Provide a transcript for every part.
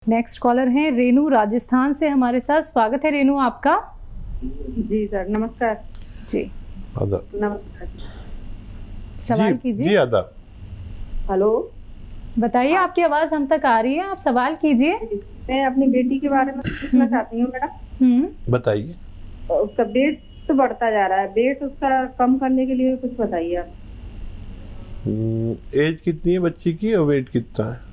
Next collar हैं रेनू राजस्थान से हमारे साथ। स्वागत है रेनू आपका। जी सर, नमस्कार। जी आदाब। नमस्कार। सवाल कीजिए। जी आदाब। हेलो, बताइए, आपकी आवाज हम तक आ रही है, आप सवाल कीजिए। मैं अपनी बेटी के बारे में पूछना चाहती हूँ मैडम। बताइए। उसका वेट तो बढ़ता जा रहा है, वेट उसका कम करने के लिए कुछ बताइए आप। एज कितनी है बच्ची की और वेट कितना है?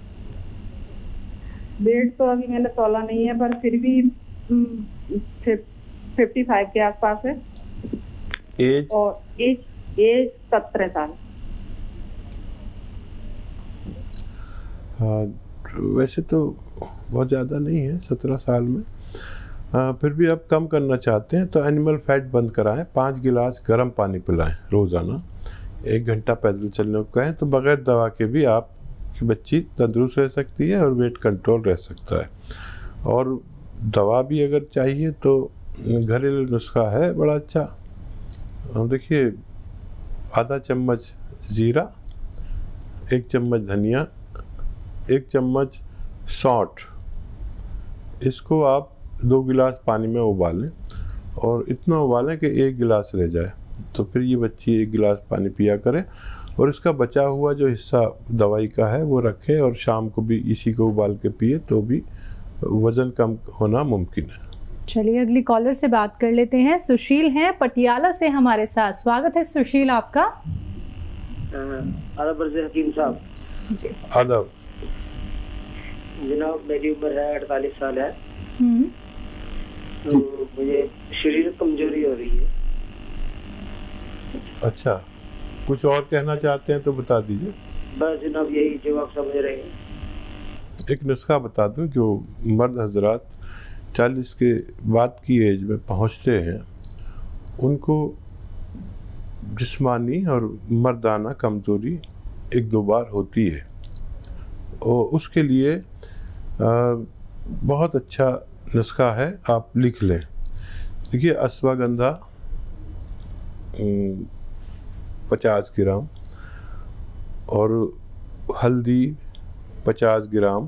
वेट तो अभी मैंने तोला नहीं है, पर फिर भी 55 के आसपास है। एज? और एज 17 साल। वैसे तो बहुत ज़्यादा नहीं है 17 साल में। फिर भी आप कम करना चाहते हैं तो एनिमल फैट बंद कराएं। 5 गिलास गर्म पानी पिलाएं रोज़ाना। 1 घंटा पैदल चलने को कहें तो बगैर दवा के भी आपकी बच्ची तंदुरुस्त रह सकती है और वेट कंट्रोल रह सकता है। और दवा भी अगर चाहिए तो घरेलू नुस्खा है बड़ा अच्छा। देखिए, आधा चम्मच जीरा, 1 चम्मच धनिया, 1 चम्मच सौंठ, इसको आप 2 गिलास पानी में उबालें और इतना उबालें कि 1 गिलास रह जाए। तो फिर ये बच्ची 1 गिलास पानी पिया करे और इसका बचा हुआ जो हिस्सा दवाई का है वो रखें और शाम को भी इसी को उबाल के पिए तो भी वज़न कम होना मुमकिन है। चलिए अगली कॉलर से बात कर लेते हैं। सुशील हैं पटियाला से हमारे साथ। स्वागत है सुशील आपका। आदाब हकीम साहब। जी आदाब जनाब, मेरी उम्र है 48 साल है। तो मुझे शरीर कमजोरी हो रही है। अच्छा, कुछ और कहना चाहते हैं तो बता दीजिए। बस जनाब यही जो आप समझ रहे हैं। एक नुस्खा बता दूं जो मर्द हजरात 40 के बाद की एज में पहुंचते हैं उनको जिस्मानी और मर्दाना कमज़ोरी 1-2 बार होती है और उसके लिए बहुत अच्छा नुस्खा है, आप लिख लें। देखिए, अश्वगंधा 50 ग्राम और हल्दी 50 ग्राम,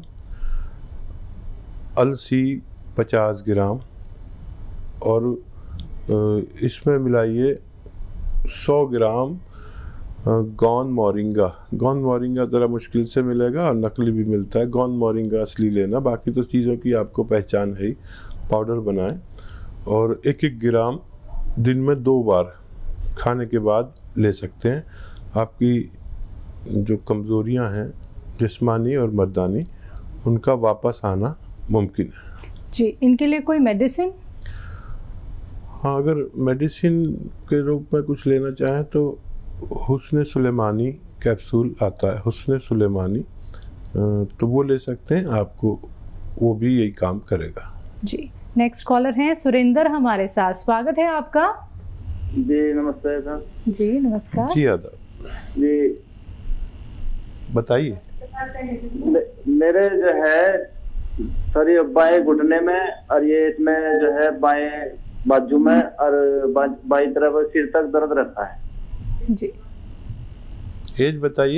अलसी 50 ग्राम और इसमें मिलाइए 100 ग्राम गौन मोरिंगा। गौन मोरिंगा ज़रा मुश्किल से मिलेगा और नकली भी मिलता है। गौन मोरिंगा असली लेना, बाकी तो चीज़ों की आपको पहचान है ही। पाउडर बनाएं और 1-1 ग्राम दिन में 2 बार खाने के बाद ले सकते हैं। आपकी जो कमज़ोरियां हैं जिस्मानी और मर्दानी, उनका वापस आना मुमकिन है। जी, इनके लिए कोई मेडिसिन? हाँ, अगर मेडिसिन के रूप में कुछ लेना चाहें तो हुस्न सुलेमानी कैप्सूल आता है, हुस्न सुलेमानी, तो वो ले सकते हैं। आपको वो भी यही काम करेगा। जी, नेक्स्ट कॉलर हैं सुरेंद्र हमारे साथ। स्वागत है आपका। जी नमस्ते सर। जी नमस्कार। जी आदाब। जी बताइए। मेरे जो है सर ये बाएं घुटने में और ये इसमें जो है बाएं बाजू में और बाईं तरफ सिर तक दर्द रहता है। जी, एज बताइए।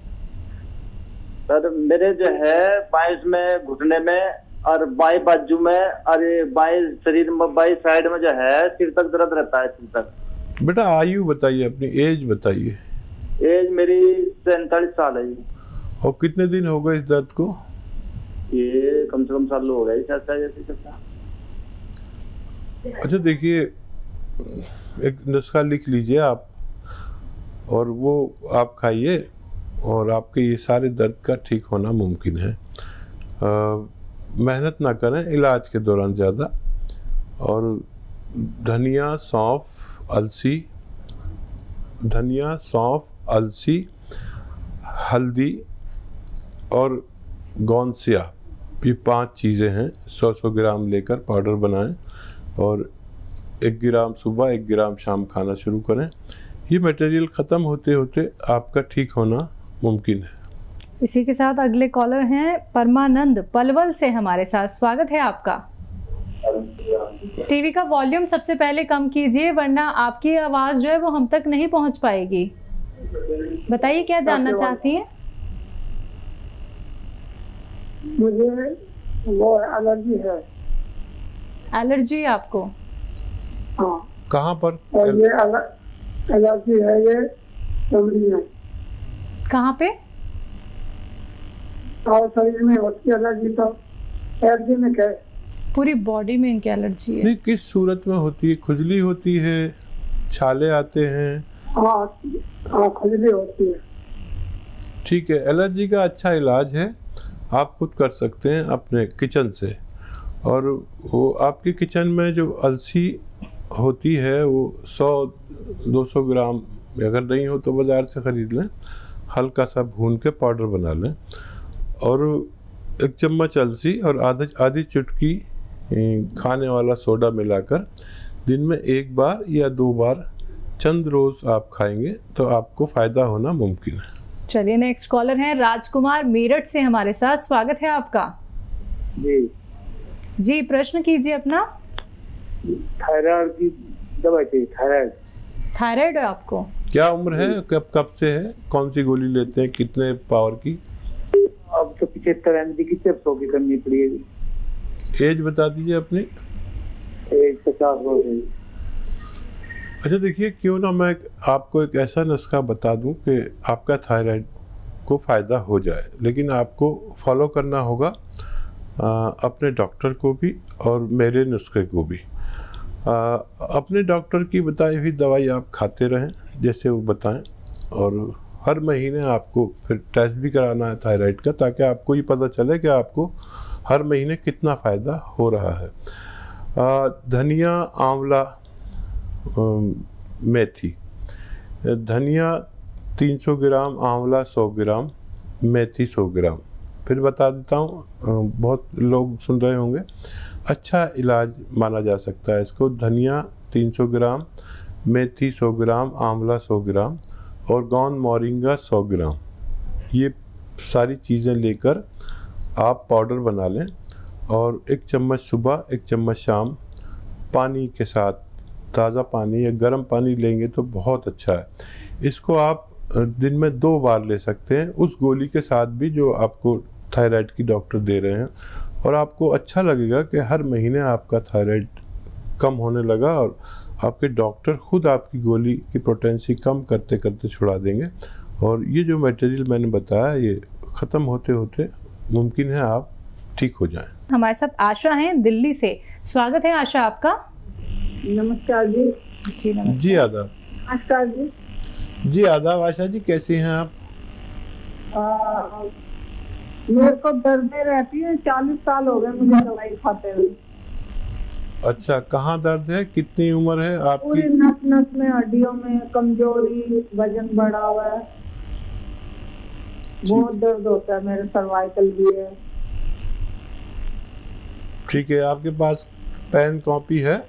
सर मेरे जो है बाएं में घुटने में और बाएं बाजू में और बाएं शरीर में बाएं साइड में जो है सिर तक दर्द रहता है, सिर तक। बेटा आयु बताइए, अपनी एज बताइए। एज मेरी 47 साल है जी। और कितने दिन हो गए इस दर्द को? ये कम से कम साल हो गए जैसे। अच्छा, देखिए, एक नुस्खा लिख लीजिए आप और वो आप खाइए और आपके ये सारे दर्द का ठीक होना मुमकिन है। मेहनत ना करें इलाज के दौरान ज़्यादा। और धनिया, सौंफ, अलसी, धनिया, सौंफ, अलसी, हल्दी और गोंसिया, ये 5 चीज़ें हैं। 100-100 ग्राम लेकर पाउडर बनाएं और 1 ग्राम सुबह 1 ग्राम शाम खाना शुरू करें। ये मटेरियल ख़त्म होते होते आपका ठीक होना मुमकिन है। इसी के साथ अगले कॉलर हैं परमानंद पलवल से हमारे साथ। स्वागत है आपका। टीवी का वॉल्यूम सबसे पहले कम कीजिए वरना आपकी आवाज़ जो है वो हम तक नहीं पहुंच पाएगी। बताइए क्या जानना चाहती हैं? मुझे वो एलर्जी है। एलर्जी है आपको? हाँ। कहाँ पर? और ये एलर्जी है ये चमड़ी में। कहाँ पे? और शरीर में होती एलर्जी तो एलर्जी में क्या है? पूरी बॉडी में इनकी एलर्जी है। नहीं, किस सूरत में होती है? खुजली होती है, छाले आते हैं? हाँ, खुजली होती है। ठीक है, एलर्जी का अच्छा इलाज है, आप खुद कर सकते हैं अपने किचन से। और वो आपके किचन में जो अलसी होती है वो 100-200 ग्राम, अगर नहीं हो तो बाज़ार से ख़रीद लें, हल्का सा भून के पाउडर बना लें। और 1 चम्मच अलसी और आधी चुटकी खाने वाला सोडा मिलाकर दिन में 1 बार या 2 बार चंद रोज़ आप खाएंगे तो आपको फ़ायदा होना मुमकिन है। चलिए, नेक्स्ट कॉलर हैं राजकुमार मेरठ से हमारे साथ। स्वागत है आपका। जी, प्रश्न कीजिए अपना। थायराइड की दवा चाहिए। थायराइड है आपको? क्या उम्र है, कब से है, कौन सी गोली लेते हैं, कितने पावर की? अब तो 75 MG की चिप्स होगी करनी पड़ेगी। एज बता दीजिए अपनी। एज 50 हो गई। अच्छा, देखिए, क्यों ना मैं आपको एक ऐसा नुस्खा बता दूं कि आपका थायराइड को फ़ायदा हो जाए, लेकिन आपको फॉलो करना होगा अपने डॉक्टर को भी और मेरे नुस्खे को भी। अपने डॉक्टर की बताई हुई दवाई आप खाते रहें जैसे वो बताएं, और हर महीने आपको फिर टेस्ट भी कराना है थायराइड का, ताकि आपको ये पता चले कि आपको हर महीने कितना फ़ायदा हो रहा है। धनिया, आंवला, मेथी। धनिया 300 ग्राम, आंवला 100 ग्राम, मेथी 100 ग्राम। फिर बता देता हूँ, बहुत लोग सुन रहे होंगे, अच्छा इलाज माना जा सकता है इसको। धनिया 300 ग्राम, मेथी 100 ग्राम, आंवला 100 ग्राम और गौन मोरिंगा 100 ग्राम। ये सारी चीज़ें लेकर आप पाउडर बना लें और 1 चम्मच सुबह, 1 चम्मच शाम पानी के साथ, ताज़ा पानी या गर्म पानी लेंगे तो बहुत अच्छा है। इसको आप दिन में 2 बार ले सकते हैं, उस गोली के साथ भी जो आपको थायराइड की डॉक्टर दे रहे हैं, और आपको अच्छा लगेगा कि हर महीने आपका थायराइड कम होने लगा और आपके डॉक्टर खुद आपकी गोली की पोटेंसी कम करते करते छुड़ा देंगे। और ये जो मटेरियल मैंने बताया, ये ख़त्म होते होते मुमकिन है आप ठीक हो जाएं। हमारे साथ आशा हैं दिल्ली से। स्वागत है आशा आपका। नमस्कार जी। जी नमस्कार। जी आदाब। नमस्कार जी। जी आदाब। आशा जी, कैसी हैं आप? मेरे को दर्दें रहती है, 40 साल हो गए मुझे दवाई खाते हुए। अच्छा, कहाँ दर्द है, कितनी उम्र है आपकी? पूरी नस नस में, हड्डियों में कमजोरी, वजन बढ़ा हुआ है, बहुत दर्द होता है, मेरे सर्वाइकल भी है। ठीक है, आपके पास पेन कॉपी है?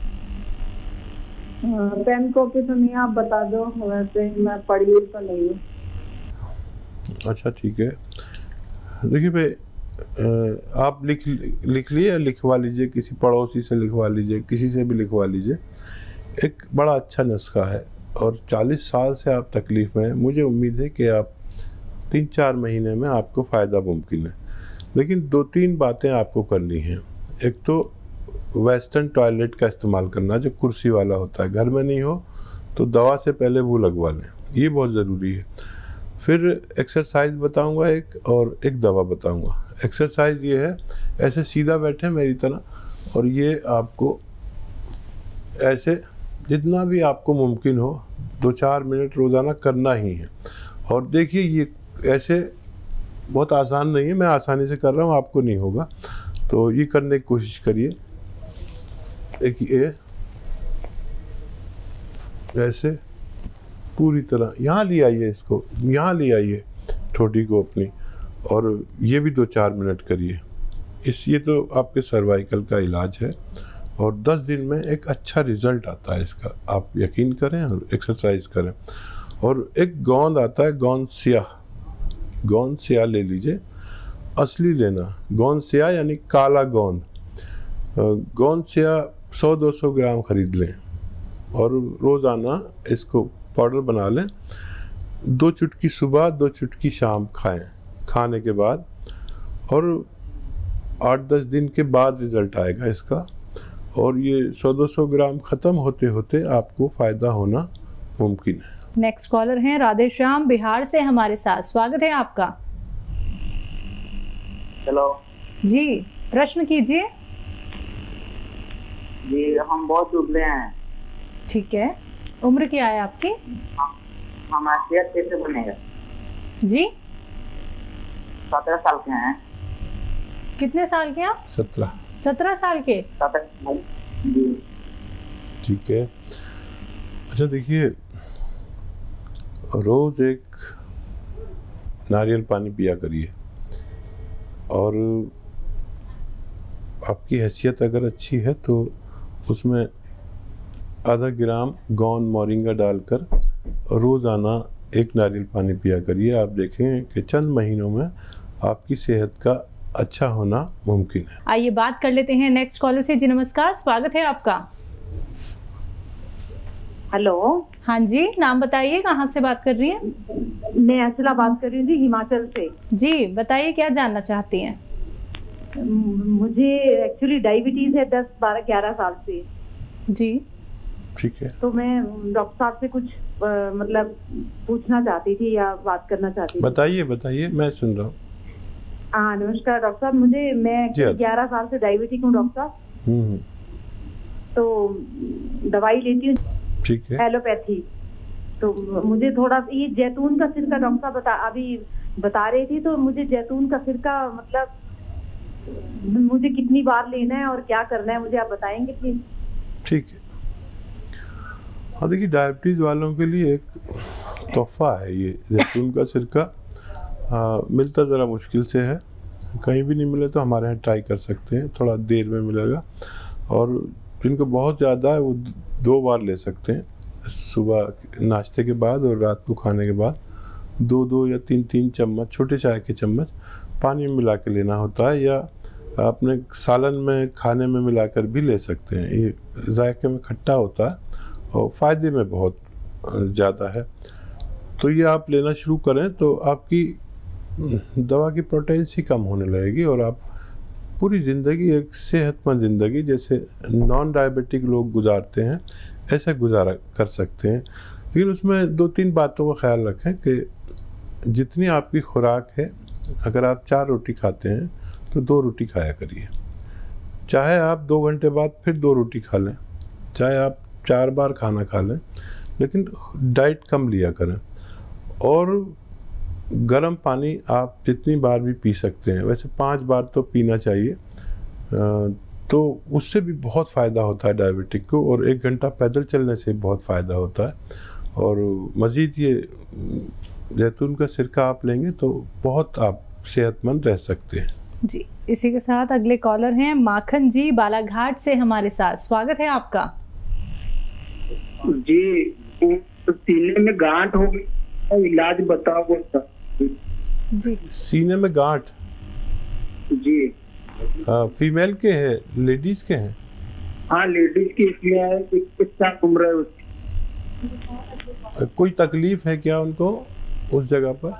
पेन कॉपी तो नहीं, आप बता दो, वैसे मैं पढ़ी तो नहीं हूँ। अच्छा, ठीक है। देखिए भाई, आप लिख लिए, लिखवा लीजिए, किसी पड़ोसी से लिखवा लीजिए, किसी से भी लिखवा लीजिए। एक बड़ा अच्छा नुस्खा है और 40 साल से आप तकलीफ़ में हैं। मुझे उम्मीद है कि आप 3-4 महीने में आपको फ़ायदा मुमकिन है। लेकिन 2-3 बातें आपको करनी हैं। एक तो वेस्टर्न टॉयलेट का इस्तेमाल करना, जो कुर्सी वाला होता है, घर में नहीं हो तो दवा से पहले वो लगवा लें, ये बहुत ज़रूरी है। फिर एक्सरसाइज बताऊंगा एक, और एक दवा बताऊंगा। एक्सरसाइज ये है, ऐसे सीधा बैठे मेरी तरह, और ये आपको ऐसे जितना भी आपको मुमकिन हो 2-4 मिनट रोज़ाना करना ही है। और देखिए, ये ऐसे बहुत आसान नहीं है, मैं आसानी से कर रहा हूँ, आपको नहीं होगा, तो ये करने की कोशिश करिए। एक ये ऐसे पूरी तरह यहाँ ले आइए, इसको यहाँ ले आइए, ठोडी को अपनी, और ये भी 2-4 मिनट करिए। ये तो आपके सर्वाइकल का इलाज है, और 10 दिन में एक अच्छा रिज़ल्ट आता है इसका, आप यकीन करें और एक्सरसाइज करें। और एक गोंद आता है, गोंद स्याह ले लीजिए, असली लेना। गोंद स्याह यानी काला गोंद। गोंद स्याह 100-200 ग्राम खरीद लें और रोज़ाना इसको पाउडर बना लें। 2 चुटकी सुबह, 2 चुटकी शाम खाएं खाने के बाद। और 8-10 दिन के बाद रिज़ल्ट आएगा इसका, और ये 100-200 ग्राम ख़त्म होते होते आपको फ़ायदा होना मुमकिन है। नेक्स्ट कॉलर हैं राधे श्याम बिहार से हमारे साथ, स्वागत है आपका। हेलो जी, प्रश्न कीजिए। जी, हम बहुत दुबले हैं। ठीक है, उम्र क्या है आपकी? हमारा सेहत कैसे बनेगा? जी, 17 साल के हैं। कितने साल के आप? 17 साल के। 17 साल। जी ठीक है। अच्छा देखिए, रोज़ एक नारियल पानी पिया करिए, और आपकी हैसियत अगर अच्छी है तो उसमें आधा ग्राम गोंद मोरिंगा डालकर रोज़ाना एक नारियल पानी पिया करिए। आप देखें कि चंद महीनों में आपकी सेहत का अच्छा होना मुमकिन है। आइए बात कर लेते हैं नेक्स्ट कॉलर से। जी नमस्कार, स्वागत है आपका। हेलो, हाँ जी, नाम बताइए, कहाँ से बात कर रही हैं? मैं अर्चला बात कर रही हूँ जी, हिमाचल से। जी बताइए, क्या जानना चाहती हैं? मुझे एक्चुअली डायबिटीज है 10, 12, 11 साल से। जी ठीक है। तो मैं डॉक्टर साहब से कुछ मतलब पूछना चाहती थी या बात करना चाहती थी। बताइए बताइए, मैं सुन रहा हूँ। हाँ नमस्कार डॉक्टर साहब, मैं 11 साल से डायबिटिक हूँ डॉक्टर साहब। तो दवाई लेती हूँ, ठीक है, एलोपैथी। तो मुझे थोड़ा ये जैतून का सिरका डॉक्टर साहब अभी बता रही थी, तो मुझे जैतून का सिरका मतलब मुझे कितनी बार लेना है और क्या करना है, मुझे आप बताएंगे प्लीज? ठीक है। हाँ देखिए, डायबिटीज़ वालों के लिए एक तोहफा है ये जैतून का सिरका। मिलता ज़रा मुश्किल से है, कहीं भी नहीं मिले तो हमारे यहाँ ट्राई कर सकते हैं, थोड़ा देर में मिलेगा। और जिनको बहुत ज़्यादा है वो 2 बार ले सकते हैं, सुबह नाश्ते के बाद और रात को खाने के बाद 2-2 या 3-3 चम्मच, छोटे चाय के चम्मच पानी में मिला के लेना होता है, या अपने सालन में खाने में मिलाकर भी ले सकते हैं। ये जायके में खट्टा होता है और फ़ायदे में बहुत ज़्यादा है। तो ये आप लेना शुरू करें तो आपकी दवा की पोटेंसी कम होने लगेगी और आप पूरी ज़िंदगी एक सेहतमंद ज़िंदगी जैसे नॉन डायबिटिक लोग गुजारते हैं ऐसा गुजारा कर सकते हैं। लेकिन उसमें 2-3 बातों का ख्याल रखें कि जितनी आपकी खुराक है, अगर आप 4 रोटी खाते हैं तो 2 रोटी खाया करिए। चाहे आप 2 घंटे बाद फिर 2 रोटी खा लें, चाहे आप 4 बार खाना खा लें, लेकिन डाइट कम लिया करें। और गर्म पानी आप जितनी बार भी पी सकते हैं, वैसे 5 बार तो पीना चाहिए, तो उससे भी बहुत फ़ायदा होता है डायबिटिक को। और 1 घंटा पैदल चलने से बहुत फ़ायदा होता है। और मज़ीद ये जैतून का सिरका आप लेंगे तो बहुत आप सेहतमंद रह सकते हैं। जी, इसी के साथ अगले कॉलर हैं माखन जी बालाघाट से हमारे साथ, स्वागत है आपका। जी, सीने में गांठ हो गई, इलाज बताओ। जी, सीने में गांठ जी फीमेल के हैं, लेडीज के हैं? हाँ, लेडीज की इसलिए है, 21 साल उम्र है उसकी। कोई तकलीफ है क्या उनको उस जगह पर?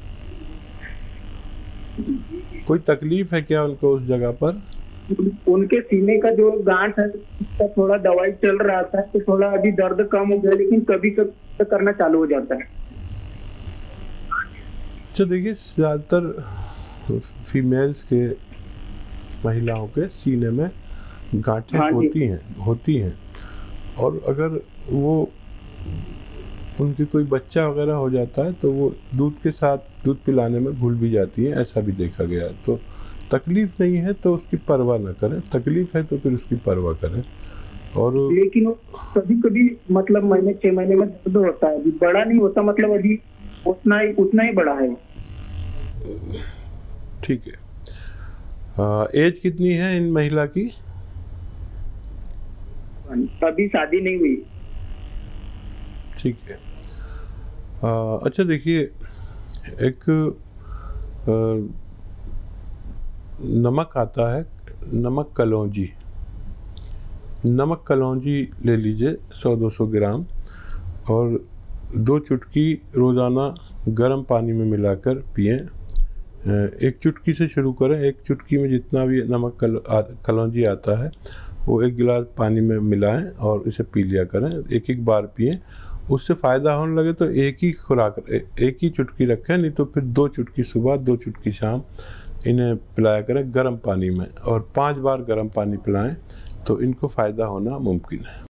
कोई तकलीफ है क्या उनको उस जगह पर? उनके सीने का जो गांठ है उसका थोड़ा दवाई चल रहा था, तो थोड़ा अभी दर्द कम हो गया, लेकिन कभी कभी करना चालू हो जाता है। अच्छा देखिए, ज़्यादातर फीमेल्स के, महिलाओं के सीने में गांठें होती हैं। और अगर वो उनकी कोई बच्चा वगैरह हो जाता है तो वो दूध के साथ दूध पिलाने में भूल भी जाती हैं, ऐसा भी देखा गया है। तो तकलीफ नहीं है तो उसकी परवाह ना करें, तकलीफ है तो फिर उसकी परवाह करें। और लेकिन कभी कभी मतलब महीने 6 महीने में दर्द होता है, अभी बड़ा नहीं होता, मतलब अभी उतना ही बड़ा है। ठीक है। एज कितनी है इन महिला की? अभी शादी नहीं हुई। ठीक है। अच्छा देखिए, एक नमक आता है, नमक कलौंजी। नमक कलौंजी ले लीजिए 100-200 ग्राम, और 2 चुटकी रोज़ाना गर्म पानी में मिलाकर पिएं। एक चुटकी से शुरू करें। एक चुटकी में जितना भी नमक कलौंजी आता है वो 1 गिलास पानी में मिलाएं और इसे पी लिया करें। एक बार पिएं। उससे फ़ायदा होने लगे तो एक ही खुराक, एक ही चुटकी रखें, नहीं तो फिर 2 चुटकी सुबह 2 चुटकी शाम इन्हें पिलाया करें गर्म पानी में, और 5 बार गर्म पानी पिलाएं तो इनको फ़ायदा होना मुमकिन है।